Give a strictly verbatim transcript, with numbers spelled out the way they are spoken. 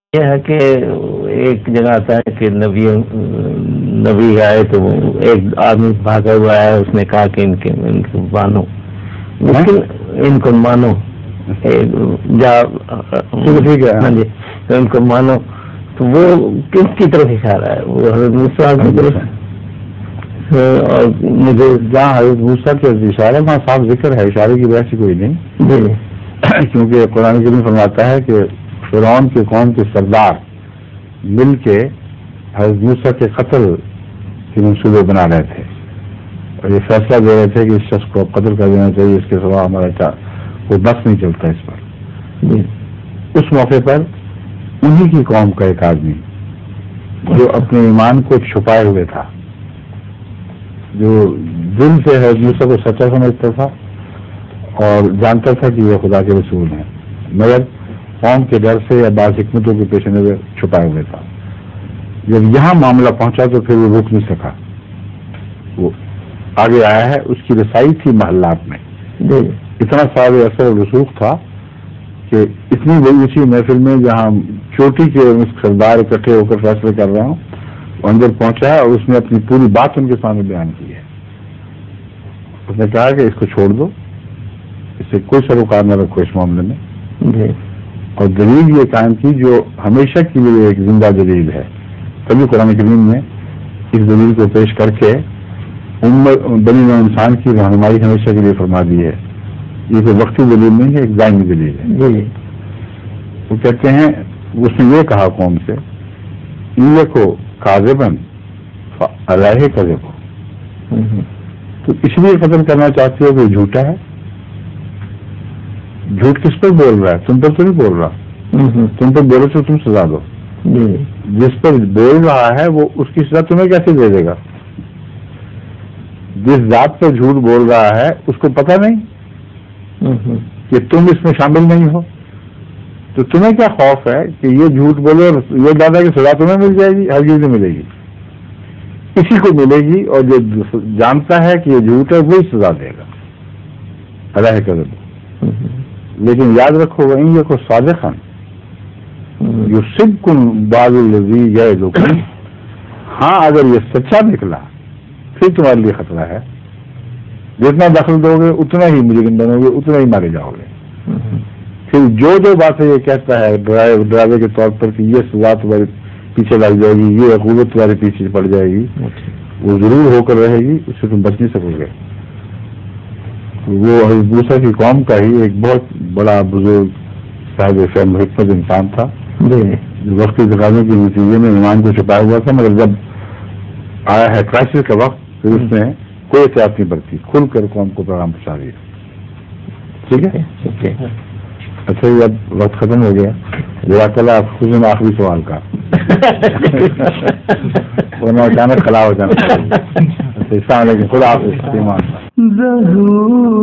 یہ ہے کہ ایک جگہ آتا ہے کہ نبی نبی آئے تو ایک آدمی بھاگا ہوا ہے، اس نے کہا کہ ان کے ان کو مانو، لیکن ان کو مانو جا ٹھیک ہے ہاں جی ان کو مانو، تو وہ کس کی طرف اشارہ ہے؟ وہ حضرت موسیٰ کی طرف، اور مجھے جہاں حضرت موسیٰ کے اشارہ وہاں صاف ذکر ہے، اشارے کی وجہ سے کوئی نہیں جی، کیونکہ قرآن کریم فرماتا ہے کہ فرعون کے قوم کے سردار مل کے حضرت موسیٰ کے قتل کے منصوبے بنا رہے تھے اور یہ فیصلہ دے رہے تھے کہ اس شخص کو قتل کر دینا چاہیے، اس کے سوا ہمارا کوئی بس نہیں چلتا اس پر۔ اس موقع پر انہی کی قوم کا ایک آدمی جو اپنے ایمان کو چھپائے ہوئے تھا، جو دل سے حضرت موسیٰ کو سچا سمجھتا تھا اور جانتا تھا کہ یہ خدا کے رسول ہیں، مگر قوم کے ڈر سے یا بعض حکمتوں کے پیش نظر چھپائے ہوئے تھا۔ جب یہاں معاملہ پہنچا تو پھر وہ رک نہیں سکا، وہ آگے آیا ہے، اس کی رسائی تھی محلات میں، اتنا صاحب اثر و رسوخ تھا کہ اتنی بڑی اسی محفل میں جہاں چوٹی کے سردار اکٹھے ہو کر فیصلے کر رہا ہوں، وہ اندر پہنچا ہے اور اس نے اپنی پوری بات ان کے سامنے بیان کی ہے۔ اس نے کہا کہ اس کو چھوڑ دو، اس سے کوئی سروکار نہ رکھو اس معاملے میں، اور دلیل یہ قائم کی جو ہمیشہ کے لیے ایک زندہ دلیل ہے۔ تبھی قرآن کریم نے اس دلیل کو پیش کر کے بنی نوع انسان کی رہنمائی ہمیشہ کے لیے فرما دی ہے۔ یہ کوئی وقتی دلیل نہیں ہے، ایک دائمی دلیل ہے۔ وہ کہتے ہیں، اس نے یہ کہا قوم سے، یہ کو کاذبن علیہ کذب، تو اس لیے قتل کرنا چاہتے ہو کہ جھوٹا ہے؟ جھوٹ کس پر بول رہا ہے؟ تم پر تو نہیں بول رہا، تم پر بولو تو تم سزا دو، جس پر بول رہا ہے وہ اس کی سزا تمہیں کیسے دے دے گا؟ جس ذات پر جھوٹ بول رہا ہے اس کو پتہ نہیں کہ تم اس میں شامل نہیں ہو، تو تمہیں کیا خوف ہے کہ یہ جھوٹ بولے اور یہ ڈالا کہ سزا تمہیں مل جائے گی؟ ہرگز نہیں ملے گی، اسی کو ملے گی، اور جو جانتا ہے کہ یہ جھوٹ ہے وہی سزا دے گا، علیہ کذب۔ لیکن یاد رکھو وہیں یہ کو صادقاً یصبکم بعض الذی یعظکم، ہاں اگر یہ سچا نکلا پھر تمہارے لیے خطرہ ہے، جتنا دخل دو گے اتنا ہی مجرم بنو گے، اتنا ہی مارے جاؤ گے۔ پھر جو جو باتیں یہ کہتا ہے ڈراوے کے طور پر کہ یہ سزا تمہارے پیچھے لگ جائے گی، یہ عقوبت تمہارے پیچھے پڑ جائے گی، وہ ضرور ہو کر رہے گی، اس سے تم بچ نہیں سکو گے۔ وہ حضرت موسیٰ کی قوم کا ہی ایک بہت بڑا بزرگ صاحب فہم حکمت انسان تھا، جو وقتی تقاضوں کے نتیجے میں ایمان کو چھپایا ہوا تھا، مگر جب آیا ہے کرائسس کا وقت پھر اس نے کوئی احتیاط نہیں برتی، کھل کر قوم کو پیغام پہنچا دیا۔ ٹھیک ہے، اچھا یہ اب وقت ختم ہو گیا، جزاک اللہ۔ آپ خود میں آخری سوال کا ورنہ اچانک کھلا ہو جانا۔ السلام علیکم، خدا حافظ۔